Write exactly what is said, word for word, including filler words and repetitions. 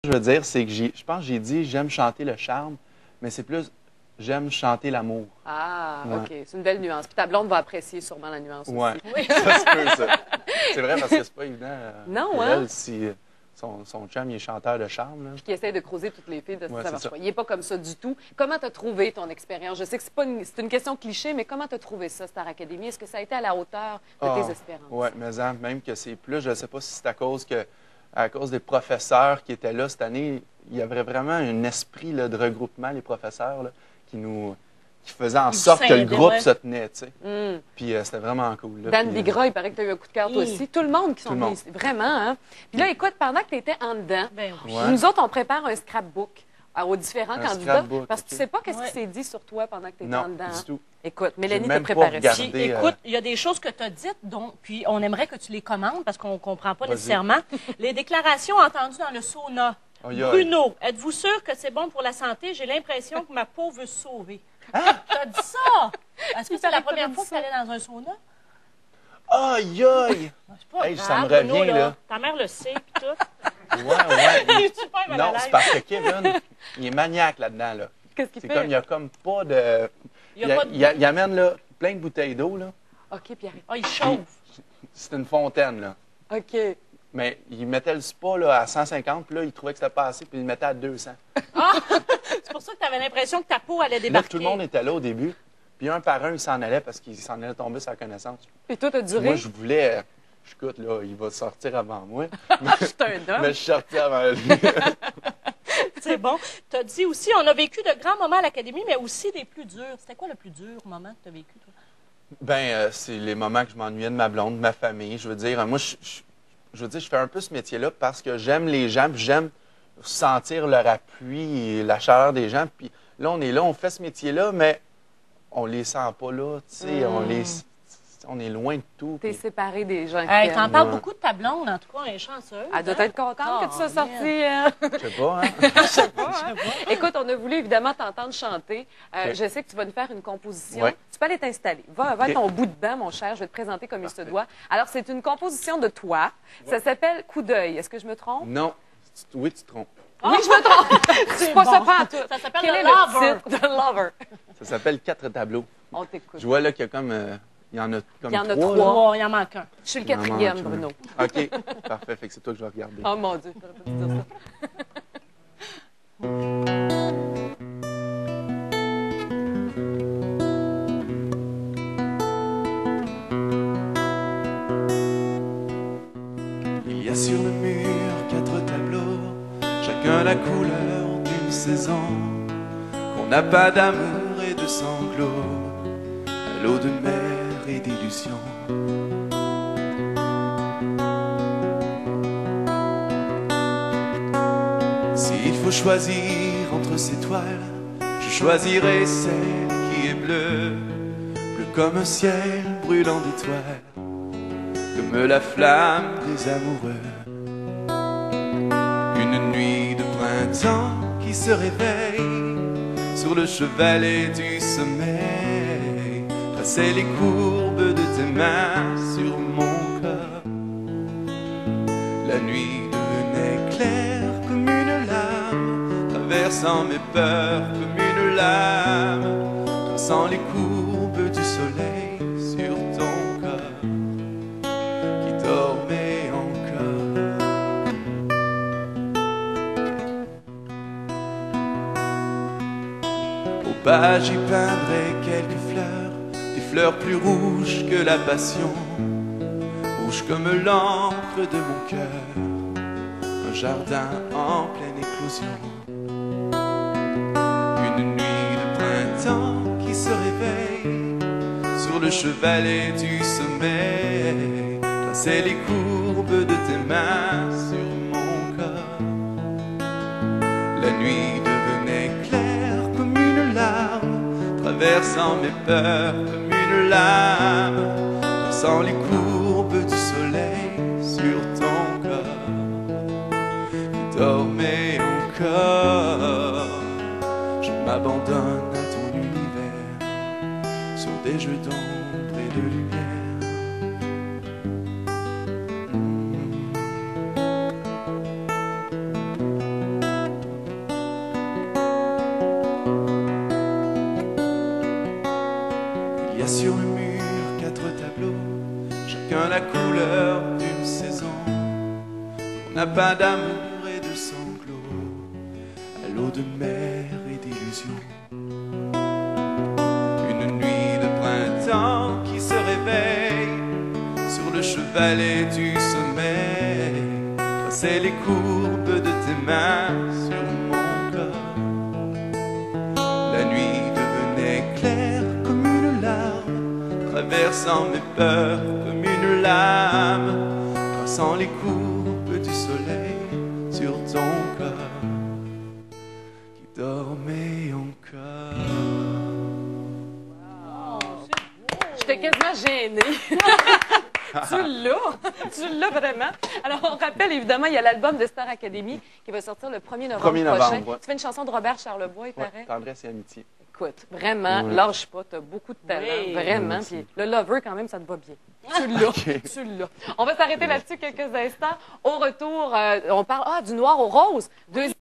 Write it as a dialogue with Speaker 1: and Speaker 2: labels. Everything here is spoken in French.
Speaker 1: Je veux dire, c'est que j'ai, je pense que j'ai dit j'aime chanter le charme, mais c'est plus j'aime chanter l'amour.
Speaker 2: Ah,
Speaker 1: Ouais.
Speaker 2: OK. C'est une belle nuance. Puis ta blonde va apprécier sûrement la nuance
Speaker 1: Ouais.
Speaker 2: aussi.
Speaker 1: Oui, ça se peut, ça. C'est vrai parce que c'est pas évident. euh,
Speaker 2: Non,
Speaker 1: pour
Speaker 2: hein?
Speaker 1: elle, si euh, son, son chum il est chanteur de charme. Là.
Speaker 2: Puis qui essaie de creuser toutes les filles de
Speaker 1: Ouais,
Speaker 2: ça
Speaker 1: c'est
Speaker 2: marche
Speaker 1: ça.
Speaker 2: pas. Il n'est pas comme ça du tout. Comment tu as trouvé ton expérience? Je sais que c'est pas une, c'est une question cliché, mais comment tu as trouvé ça, Star Academy? Est-ce que ça a été à la hauteur de
Speaker 1: Ah,
Speaker 2: tes espérances?
Speaker 1: Oui, mais hein, même que c'est plus, je ne sais pas si c'est à cause que à cause des professeurs qui étaient là cette année, il y avait vraiment un esprit là, de regroupement, les professeurs, là, qui nous qui faisait en
Speaker 3: Ils
Speaker 1: sorte que le
Speaker 3: scindaient,
Speaker 1: groupe
Speaker 3: ouais.
Speaker 1: se tenait, tu sais.
Speaker 2: Mm.
Speaker 1: Puis euh, c'était vraiment cool. Là,
Speaker 2: Dan
Speaker 1: puis, euh,
Speaker 2: Bigra, il paraît que tu as eu un coup de cœur toi
Speaker 3: Oui.
Speaker 2: aussi. Tout le monde qui sont
Speaker 1: Tout le monde.
Speaker 2: venus ici. Vraiment, hein? Puis là, écoute, pendant que tu étais en dedans,
Speaker 3: Ben oui.
Speaker 1: Ouais.
Speaker 2: nous autres, on prépare un scrapbook euh, aux différents
Speaker 1: Un
Speaker 2: candidats.
Speaker 1: scrapbook,
Speaker 2: Parce que tu
Speaker 1: OK.
Speaker 2: sais pas qu'est-ce
Speaker 3: Ouais.
Speaker 2: qui s'est dit sur toi pendant que tu étais
Speaker 1: non,
Speaker 2: en dedans.
Speaker 1: du
Speaker 2: hein?
Speaker 1: tout.
Speaker 2: Écoute, Mélanie t'a
Speaker 1: même pas
Speaker 2: préparé ça.
Speaker 1: regardé.
Speaker 3: Puis,
Speaker 1: euh,
Speaker 3: écoute, il y a des choses que tu as dites, donc, puis on aimerait que tu les commandes parce qu'on ne comprend pas
Speaker 1: Vas-y.
Speaker 3: nécessairement. Les déclarations entendues dans le sauna.
Speaker 1: Aïe, aïe.
Speaker 3: Bruno, êtes-vous sûr que c'est bon pour la santé? J'ai l'impression que ma peau veut se sauver.
Speaker 1: Hein?
Speaker 3: Tu as dit ça? Est-ce que c'est la
Speaker 2: paraît que
Speaker 3: première
Speaker 2: t'as
Speaker 3: fois
Speaker 2: dit
Speaker 3: que tu allais dans un sauna?
Speaker 1: Aïe, aïe!
Speaker 3: C'est pas
Speaker 1: Hey,
Speaker 3: grave,
Speaker 1: ça me
Speaker 3: Bruno,
Speaker 1: revient, là.
Speaker 3: Ta mère le sait, puis tout.
Speaker 1: Ouais, ouais.
Speaker 3: Je suis super mal à
Speaker 1: Non,
Speaker 3: l'aise.
Speaker 1: c'est parce que Kevin, il est maniaque là-dedans. Là.
Speaker 2: Qu'est-ce qu'il
Speaker 1: C'est
Speaker 2: fait?
Speaker 1: comme, il n'y a comme pas de...
Speaker 3: Il y a pas de-
Speaker 1: il, il amène là, plein de bouteilles d'eau. Là.
Speaker 2: OK, Pierre.
Speaker 3: Ah, il chauffe.
Speaker 1: C'est une fontaine. Là.
Speaker 2: OK.
Speaker 1: Mais il mettait le spa là, à cent cinquante, puis là, il trouvait que c'était pas assez, puis il le mettait à deux cents.
Speaker 3: Ah! C'est pour ça que tu avais l'impression que ta peau allait
Speaker 1: Là,
Speaker 3: débarquer.
Speaker 1: tout le monde était là au début. Puis un par un, il s'en allait parce qu'il s'en allait tomber sa connaissance.
Speaker 2: Puis toi, t'as
Speaker 1: Puis
Speaker 2: duré?
Speaker 1: moi, je voulais... euh, Écoute, là, il va sortir avant moi.
Speaker 2: C'est un homme.
Speaker 1: Mais je suis sorti avant lui.
Speaker 3: C'est bon. Tu as dit aussi, on a vécu de grands moments à l'Académie, mais aussi des plus durs. C'était quoi le plus dur moment que tu as vécu, toi?
Speaker 1: Ben, euh, c'est les moments que je m'ennuyais de ma blonde, de ma famille. Je veux dire, euh, moi, je, je, je veux dire, je fais un peu ce métier-là parce que j'aime les gens, puis j'aime sentir leur appui et la chaleur des gens. Puis là, on est là, on fait ce métier-là, mais on les sent pas là, tu sais,
Speaker 2: Mm.
Speaker 1: on les, on est loin de tout.
Speaker 2: T'es
Speaker 1: puis-
Speaker 2: séparé des gens qui
Speaker 3: Hey,
Speaker 2: t'aiment.
Speaker 3: t'en parles
Speaker 1: Ouais.
Speaker 3: beaucoup de ta blonde, en tout cas, elle est chanceuse.
Speaker 2: Elle doit
Speaker 3: hein?
Speaker 2: être contente que tu sois
Speaker 3: Oh,
Speaker 2: sortie. hein?
Speaker 1: Je sais pas, hein?
Speaker 2: Écoute, on a voulu évidemment t'entendre chanter. Euh,
Speaker 1: Ok.
Speaker 2: Je sais que tu vas nous faire une composition.
Speaker 1: Ouais.
Speaker 2: Tu peux aller t'installer. Va, va à
Speaker 1: Ok.
Speaker 2: ton bout de banc, mon cher. Je vais te présenter comme il se doit. Alors, c'est une composition de toi. Ça s'appelle Coup d'œil. Est-ce que je me trompe?
Speaker 1: Non. Tu- Oui, tu te trompes.
Speaker 2: Oui, je me trompe. C'est pas
Speaker 3: bon.
Speaker 2: ça, pas en tout.
Speaker 3: Ça s'appelle
Speaker 2: Quel
Speaker 3: The
Speaker 2: est
Speaker 3: Lover.
Speaker 2: le titre? The Lover.
Speaker 1: Ça s'appelle Quatre tableaux.
Speaker 2: On t'écoute.
Speaker 1: Je vois là qu'il y a comme... euh, il y en a comme
Speaker 2: Il y en a
Speaker 1: trois.
Speaker 2: trois.
Speaker 1: là.
Speaker 3: Oh, il en manque un.
Speaker 2: Je suis le
Speaker 1: Il en manque
Speaker 2: quatrième,
Speaker 1: un.
Speaker 2: Bruno.
Speaker 1: OK, parfait. Fait que c'est toi que je vais regarder.
Speaker 2: Oh mon Dieu, j'aurais pas dû dire ça.
Speaker 4: Il y a sur le mur quatre tableaux, chacun la couleur d'une saison. Qu'on n'a pas d'amour et de sanglots, à l'eau de mer et d'illusions. S'il faut choisir entre ces toiles, je choisirai celle qui est bleue, bleue comme un ciel brûlant d'étoiles, comme la flamme des amoureux. Une nuit de printemps qui se réveille sur le chevalet du sommeil, tracer les courbes de tes mains sur mon corps. La nuit devenait claire comme une lame, traversant mes peurs comme une lame, traçant les courbes du soleil sur ton corps qui dormait encore. Au bas, j'y peindrai quelques fleurs, des fleurs plus rouges que la passion, rouges comme l'encre de mon cœur, un jardin en pleine éclosion. Une nuit de printemps qui se réveille sur le chevalet du sommeil, tracer les courbes de tes mains sur mon corps. La nuit devenait claire comme une larme, traversant mes peurs comme une lame, traçant les courbes du soleil sur ton corps qui dormait encore. Je m'abandonne à ton univers sur des jeux d'ombre et de lumière. n'a pas d'amour et de sanglots, à l'eau de mer et d'illusions. Une nuit de printemps qui se réveille sur le chevalet du sommeil, tracer les courbes de tes mains sur mon corps. La nuit devenait claire comme une larme, traversant mes peurs comme une lame, traçant les courbes du soleil sur ton corps qui dormait encore.
Speaker 2: J'étais quasiment gênée. Tu l'as, tu l'as vraiment. Alors, on rappelle, évidemment, il y a l'album de Star Academy qui va sortir le premier novembre
Speaker 1: premier novembre,
Speaker 2: prochain.
Speaker 1: ouais.
Speaker 2: Tu fais une chanson de Robert Charlebois, il
Speaker 1: Ouais,
Speaker 2: paraît.
Speaker 1: tendresse et amitié.
Speaker 2: Écoute, vraiment,
Speaker 1: Ouais.
Speaker 2: lâche pas, tu as beaucoup de talent,
Speaker 3: Oui.
Speaker 2: vraiment.
Speaker 1: Merci.
Speaker 2: Puis le lover, quand même, ça te va bien. Tu l'as,
Speaker 1: Ok.
Speaker 2: tu l'as. On va s'arrêter là-dessus quelques instants. Au retour, euh, on parle ah, du noir au rose. Deuxième